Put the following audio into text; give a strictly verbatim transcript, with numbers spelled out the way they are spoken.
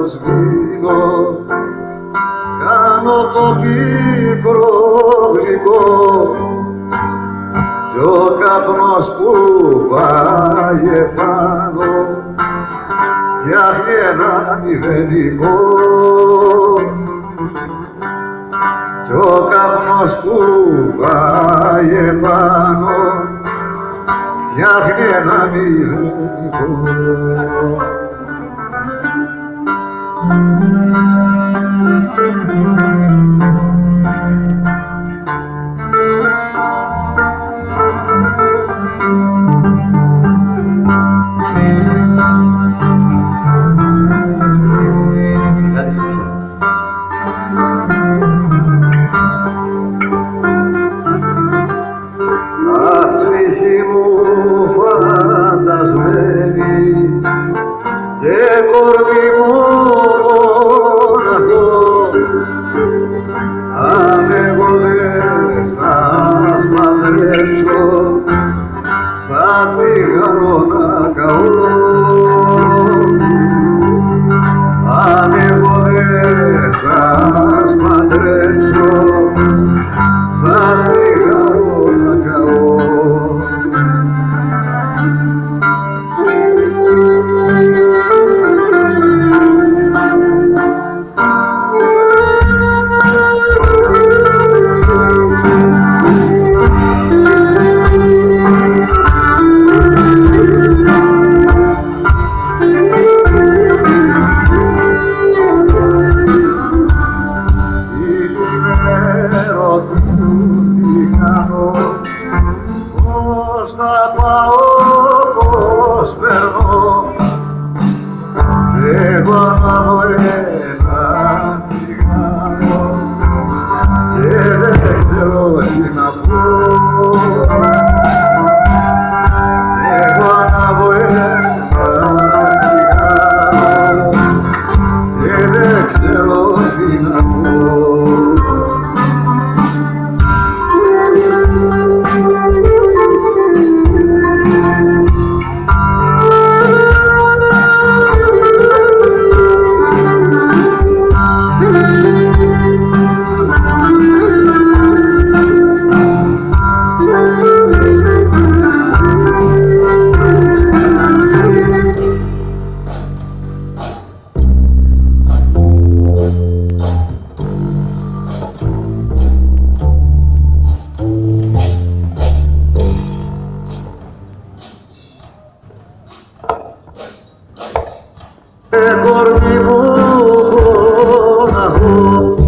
σβήνω, κάνω το πίκρο γλυκό κι ο καπνός που πάει επάνω φτιάχνει ένα μηδενικό κι ο καπνός που πάει επάνω φτιάχνει ένα μηδενικό. Ψυχή μου φαντασμένη και κορμί μου μοναχό, αν εγώ δεν σας παντρέψω σαν τσιγάρο να καώ, αν εγώ δεν σας παντρέψω σαν τσιγάρο να καώ. Πώς θα πάω, πώς περνώ κι εγώ ανάβω ένα τσιγάρο και δεν ξέρω τι να πω κι εγώ ανάβω ένα τσιγάρο και δεν ξέρω τι να πω. Κορμί μου μοναχό,